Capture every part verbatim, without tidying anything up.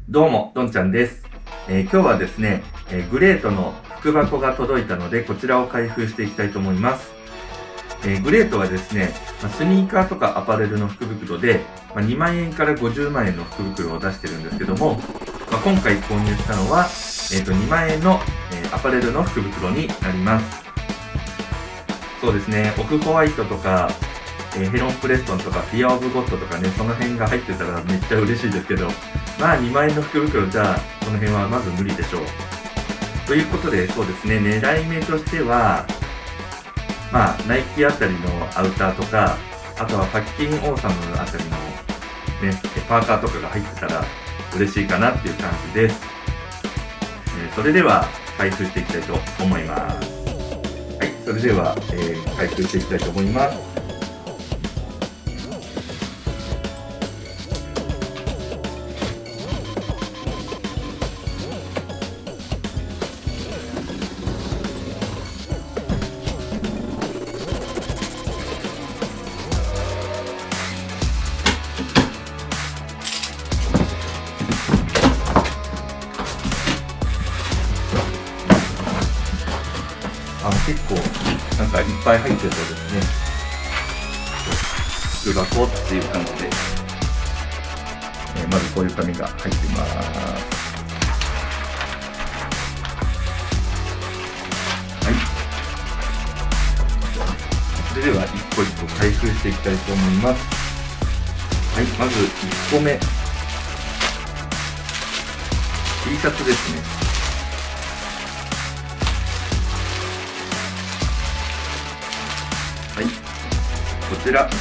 どうも、どんちゃんです。えー、今日はですね、えー、グレートの福箱が届いたので、こちらを開封していきたいと思います。えー、グレートはですね、まあ、スニーカーとかアパレルの福袋で、まあ、にまんえんからごじゅうまんえんの福袋を出してるんですけども、まあ、今回購入したのは、えー、とにまんえんの、えー、アパレルの福袋になります。そうですね、オフホワイトとか、えー、ヘロンプレストンとかフィアオブゴッドとかね、その辺が入ってたらめっちゃ嬉しいですけど、まあにまんえんの福袋じゃあその辺はまず無理でしょう。ということで、そうですね、狙い目としては、まあナイキあたりのアウターとか、あとはパッキンオーサムあたりのね、パーカーとかが入ってたら嬉しいかなっていう感じです。えー、それでは開封していきたいと思います。はい、それでは、えー、開封していきたいと思います。あ、結構なんかいっぱい入ってそうですね。福箱っていう感じで、えー、まずこういう紙が入ってます。はい。それでは一個一個開封していきたいと思います。はい、まずいっこめ。T シャツですね。はい、こちら、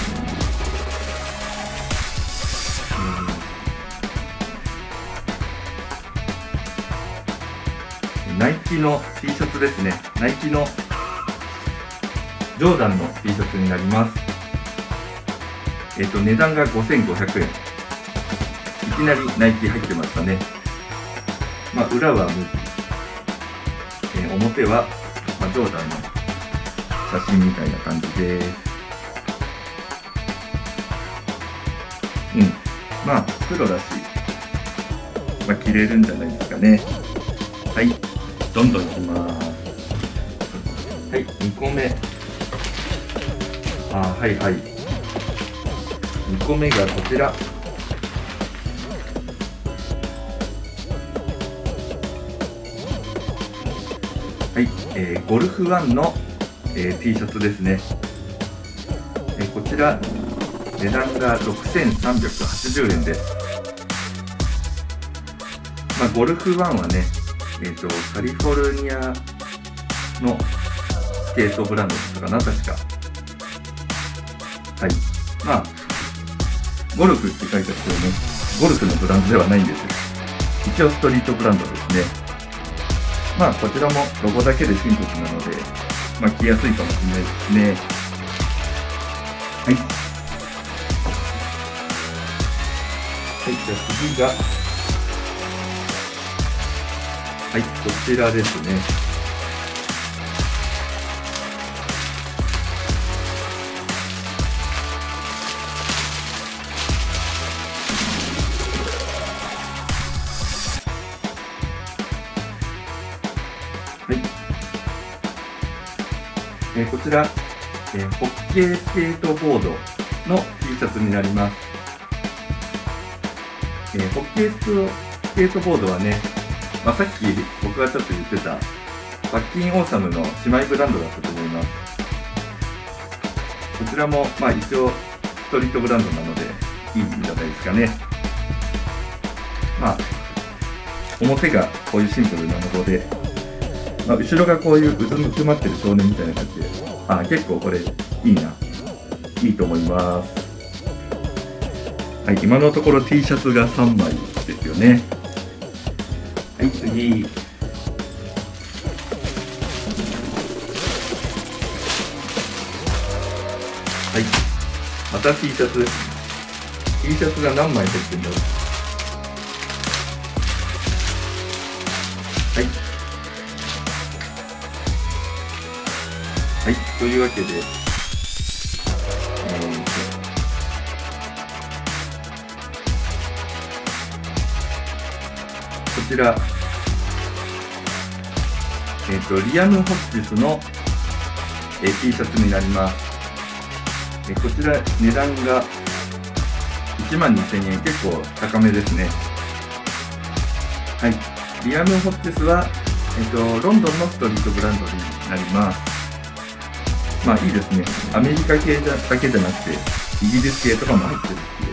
うん、ナイキの T シャツですね。ナイキのジョーダンの T シャツになります。えっと値段がごせんごひゃくえん。いきなりナイキ入ってましたね。まあ裏は無地、えー、表は、まあ、ジョーダンの写真みたいな感じです。うん。まあ、黒だし、まあ、着れるんじゃないですかね。はい。どんどんいきます。はい、にこめ。あ、はいはい。にこめがこちら。はい、えー、ゴルフワンのえー、T シャツですね。えー、こちら値段がろくせんさんびゃくはちじゅうえんです。まあ、ゴルフワンはね、えーと、カリフォルニアのスケートブランドだったかな、確か。はい。まあ、ゴルフって書いてあってね、ゴルフのブランドではないんですよ。一応ストリートブランドですね。まあ、こちらもロゴだけでシンプルなので、まあ、着やすいかもしれないですね。はい。はい、じゃあ次が、はい、こちらですね。はい。えー、こちら、えー、ホッケースケートボードの T シャツになります。えー、ホッケースケートボードはね、まあ、さっき僕がちょっと言ってたパッキンオーサムの姉妹ブランドだったと思います。こちらもまあ一応ストリートブランドなのでいいんじゃないですかね。まあ表がこういうシンプルなロゴで、まあ、後ろがこういううずむくまってる少年みたいな感じで、あ、結構これいいな、いいと思います。はい、今のところ T シャツがさんまいですよね。はい、次。はい、また T シャツ。T シャツが何枚入ってるんだろう。はい。はい、というわけで、えーちら、えっと、リアム・ホッチスのえ T シャツになります。えこちら値段がいちまんにせんえん、結構高めですね。はい。リアム・ホッチスは、えっと、ロンドンのストリートブランドになります。まあいいですね。アメリカ系だけじゃなくて、イギリス系とかも入ってる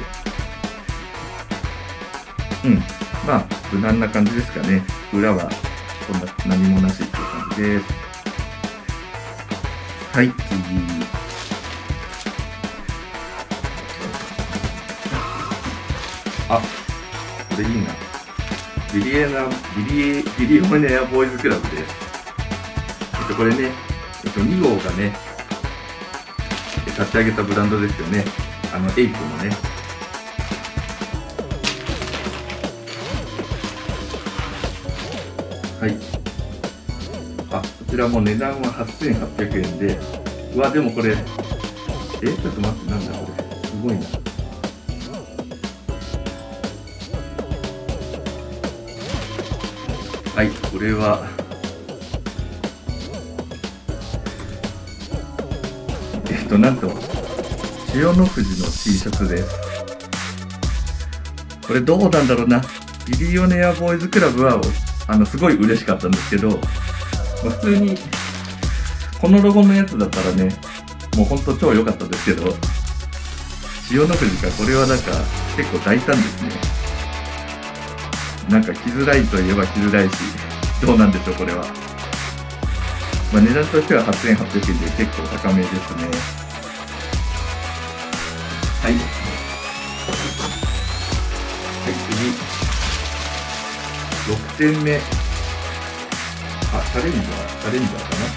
っていう。うん。まあ、無難な感じですかね。裏は、こんな何もなしっていう感じです。はい、次。あ、これいいな。ビリエナ、ビリエ、ビリオネアボーイズクラブです。えっと、これね、えっと、に号がね、立ち上げたブランドですよね。あの、エイプのね。はい。あ、こちらも値段ははっせんはっぴゃくえんで、うわ、でもこれ、え、ちょっと待って、なんだこれ。すごいな。はい、これは、えっと、なんと、千代の富士の T シャツです。これどうなんだろうな。ビリオネアボーイズクラブは、あの、すごい嬉しかったんですけど、普通に、このロゴのやつだったらね、もうほんと超良かったですけど、千代の富士か、これはなんか、結構大胆ですね。なんか着づらいといえば着づらいし、どうなんでしょう、これは。まあ、値段としてははっせんはっぴゃくえんで結構高めですね。はい。はい、次。ろくてんめ。あ、チャレンジャー、チャレンジャーかな。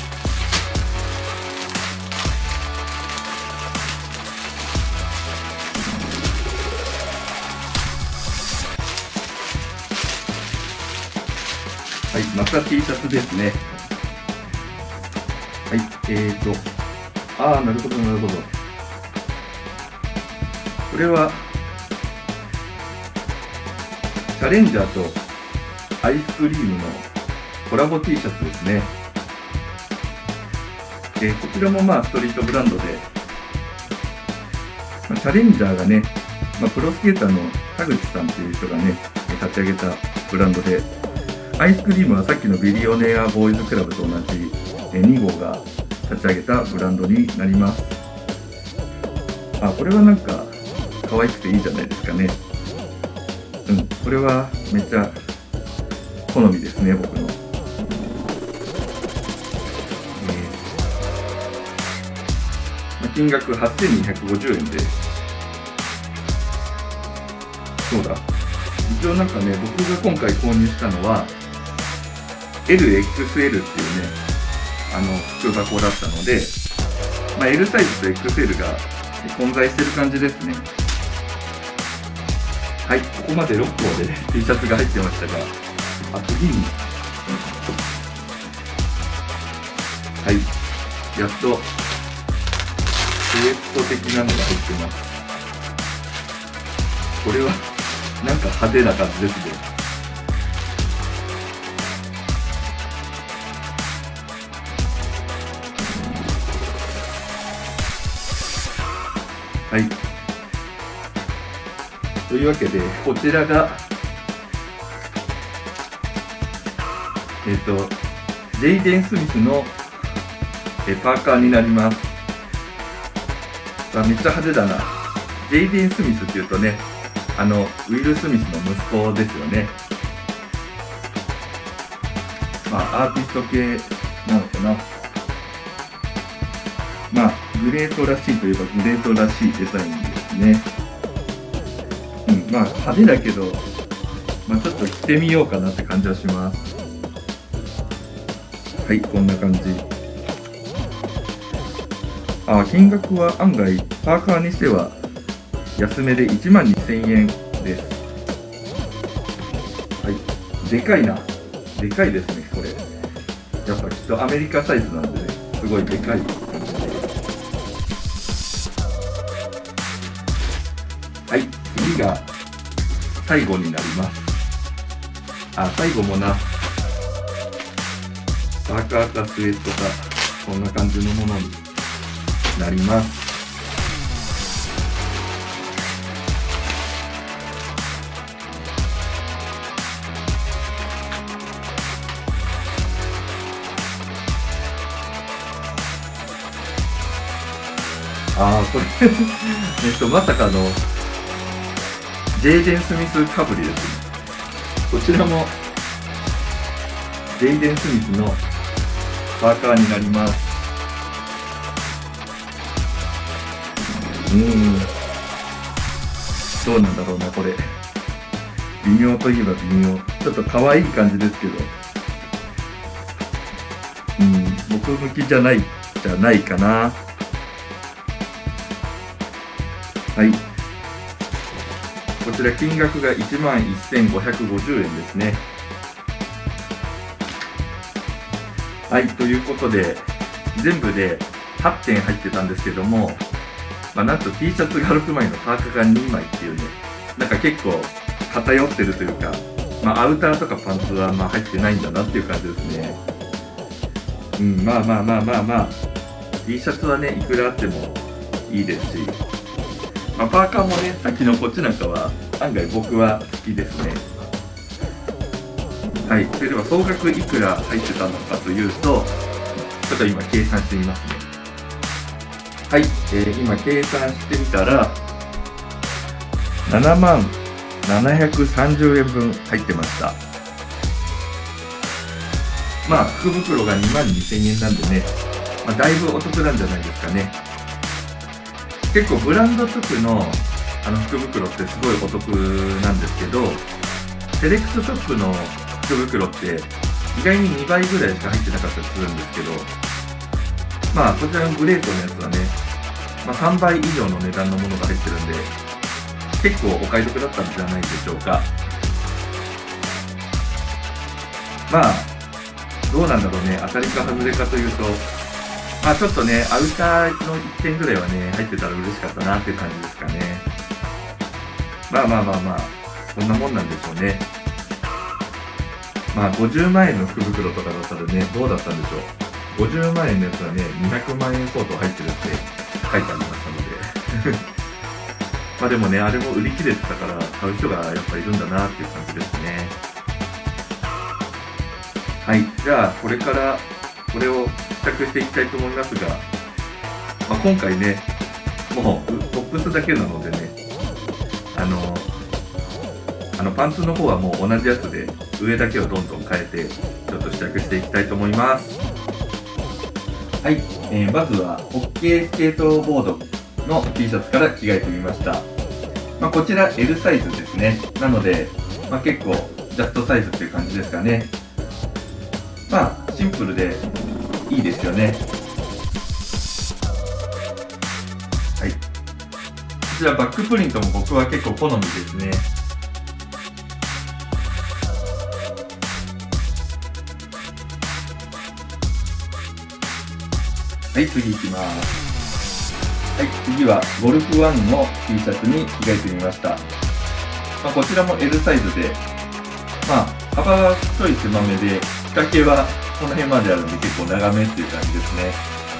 はい、また T シャツですね。はい、えーと、ああ、なるほど、なるほど。これは、チャレンジャーとアイスクリームのコラボ T シャツですね。えー、こちらもまあストリートブランドで、まあ、チャレンジャーがね、まあ、プロスケーターの田口さんっていう人がね、立ち上げたブランドで、アイスクリームはさっきのビリオネアボーイズクラブと同じに号が立ち上げたブランドになります。あ、これはなんか可愛くていいじゃないですかね。うん、これはめっちゃ好みですね、僕の。えー、金額はっせんにひゃくごじゅうえんで、そうだ。一応なんかね、僕が今回購入したのは、エルエックスエル っていうね、あの、福箱だったので、まあ、L サイズと エックスエル が混在してる感じですね。はい、ここまでろっこうで T シャツが入ってましたが、あ、次に、はい、やっと、スウェット的なのが入ってます。これは、なんか派手な感じですね。はい。というわけで、こちらが、えっと、ジェイデン・スミスのえパーカーになります。あ、めっちゃ派手だな。ジェイデン・スミスっていうとね、あの、ウィル・スミスの息子ですよね。まあ、アーティスト系なのかな。まあ、グレートらしいといえばグレートらしいデザインですね。うん、まあ、派手だけど、まあ、ちょっと着てみようかなって感じはします。はい、こんな感じ。あ、金額は案外、パーカーにしては安めでいちまんにせんえんです。はい、でかいな。でかいですね、これ。やっぱきっとアメリカサイズなんでね、すごいでかい感じで。はい、次が最後になります。 あ、最後もな、パーカーかスウェットか、こんな感じのものになります。ああ、これえっと、まさかの、ジェイデン・スミスかぶりですね。こちらも、ジェイデン・スミスのパーカーになります。うーん。どうなんだろうな、これ。微妙といえば微妙。ちょっと可愛い感じですけど。うん、僕向きじゃない、じゃないかな。はい。こちら金額がいちまんせんごひゃくごじゅうえんですね。はい、ということで、全部ではってん入ってたんですけども、まあ、なんと T シャツがろくまいのパーカーがにまいっていうね、なんか結構偏ってるというか、まあ、アウターとかパンツはまあ入ってないんだなっていう感じですね。うん、まあまあまあまあまあ、T シャツはね、いくらあってもいいですし、まあ、パーカーもね、さっきのこっちなんかは案外僕は好きですね。はい、それでは総額いくら入ってたのかというと、ちょっと今計算してみますね。はい、えー、今計算してみたら、ななまんななひゃくさんじゅうえんぶん入ってました。まあ、福袋がにまんにせんえんなんでね、まあ、だいぶお得なんじゃないですかね。結構ブランド直のあの福袋ってすごいお得なんですけど、セレクトショップの福袋って意外ににばいぐらいしか入ってなかったりするんですけど、まあこちらのグレートのやつはね、まあ、さんばい以上の値段のものが入ってるんで、結構お買い得だったんじゃないでしょうか。まあどうなんだろうね、当たりか外れかというと、まあちょっとね、アウターのいってんぐらいはね、入ってたら嬉しかったなっていう感じですかね。まあまあまあまあ、こんなもんなんでしょうね。まあごじゅうまんえんの福袋とかだったらね、どうだったんでしょう。ごじゅうまんえんのやつはね、にひゃくまんえん相当入ってるって書いてありましたので。まあでもね、あれも売り切れてたから買う人がやっぱいるんだなっていう感じですね。はい、じゃあこれからこれを試着していきたいと思いますが、まあ、今回ね、もうトップスだけなのでね、あのあのパンツの方はもう同じやつで上だけをどんどん変えてちょっと試着していきたいと思います。はい、えー、まずはホッケースケートボードの T シャツから着替えてみました。まあ、こちら エル サイズですね。なので、まあ、結構ジャストサイズっていう感じですかね。まあシンプルでいいですよね。はい。こちらバックプリントも僕は結構好みですね。はい、次いきます。はい、次はゴルフワンの T シャツに着替えてみました。まあ、こちらも エル サイズで、まあ幅がちょい狭めで、着丈はこの辺まであるので結構長めっていう感じですね。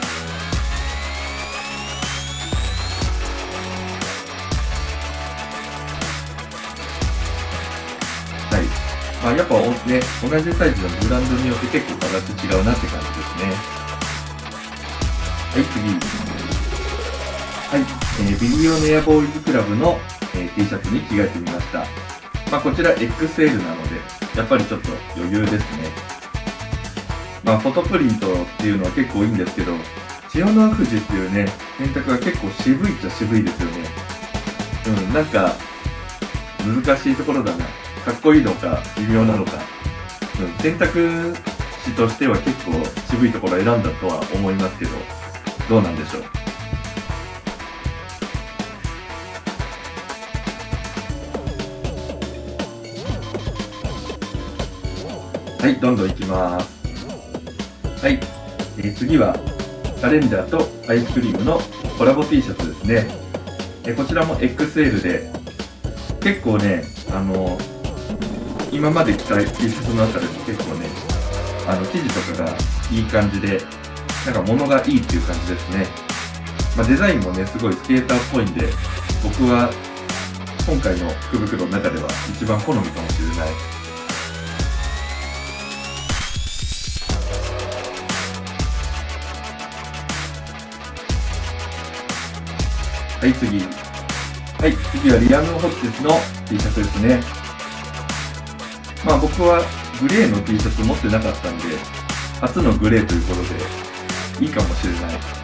はい。まあやっぱね、同じサイズのブランドによって結構形違うなって感じですね。はい、次。はい、えー、ビリオネアボーイズクラブの、えー、T シャツに着替えてみました。まあこちら エックスエル なので、やっぱりちょっと余裕ですね。まあフォトプリントっていうのは結構いいんですけど、千代の富士っていうね、選択は結構渋いっちゃ渋いですよね。うん、なんか、難しいところだな。かっこいいのか、微妙なのか。うん、選択肢としては結構渋いところを選んだとは思いますけど、どうなんでしょう。はい、どんどんいきます。はい、えー、次はチャレンジャーとアイスクリームのコラボ T シャツですね。えー、こちらも エックスエル で結構ね、あの今まで着た T シャツの中でも結構ね、あの生地とかがいい感じで、なんか物がいいっていう感じですね。まあ、デザインもね、すごいスケーターっぽいんで、僕は今回の福袋の中では一番好みかもしれない。はい、次。はい、次はリアム・ホッチスの T シャツですね。まあ僕はグレーの T シャツ持ってなかったんで、初のグレーということで、いいかもしれない。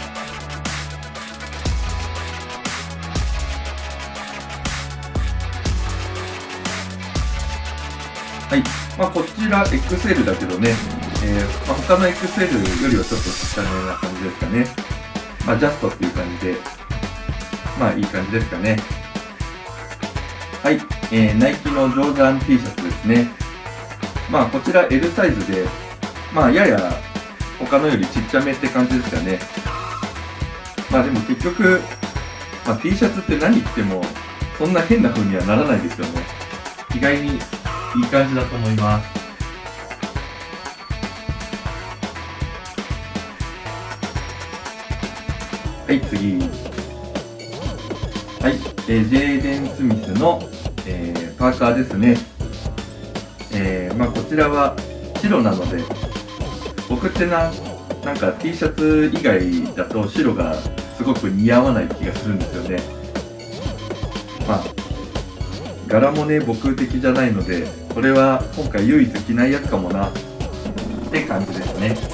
はい。まあこちら エックスエル だけどね、えーまあ、他の エックスエル よりはちょっと小さめな感じですかね。まあジャストっていう感じで、まあいい感じですかね。はい。えー、ナイキのジョーダン T シャツですね。まあこちら エル サイズで、まあやや他のよりちっちゃめって感じですかね。まあでも結局、まあ、T シャツって何着てもそんな変な風にはならないですよね。意外にいい感じだと思います。はい、次。はい、えー、ジェイデン・スミスの、えー、パーカーですね。えー、まあこちらは白なので、僕ってな、なんか T シャツ以外だと白がすごく似合わない気がするんですよね。まあ、柄もね、僕的じゃないので、これは今回唯一着ないやつかもな、って感じですね。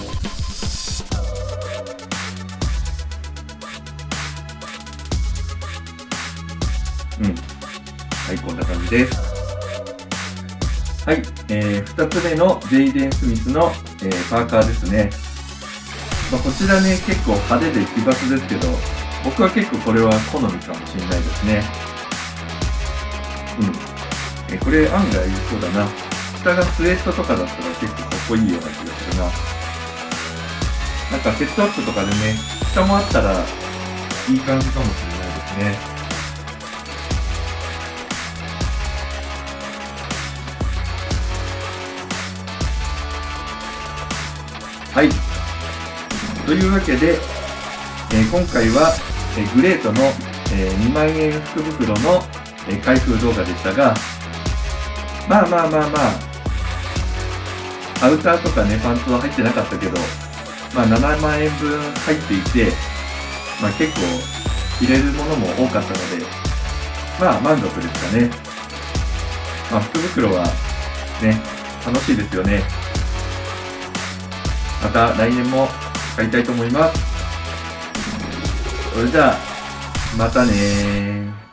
うん。はい、こんな感じです。はい、えー、ふたつめのジェイデン・スミスの、えー、パーカーですね。まあ、こちらね、結構派手で奇抜ですけど、僕は結構これは好みかもしれないですね。うん。えー、これ案外そうだな。下がスウェットとかだったら結構かっこいいような気がするな。なんかセットアップとかでね、下もあったらいい感じかもしれないですね。はい。というわけで、えー、今回は、えー、グレートの、えー、にまんえん福袋の、えー、開封動画でしたが、まあまあまあまあ、アウターとかね、パンツは入ってなかったけど、まあななまんえんぶん入っていて、まあ結構入れるものも多かったので、まあ満足ですかね。まあ福袋はね、楽しいですよね。また来年も買いたいと思います。それじゃあ、またねー。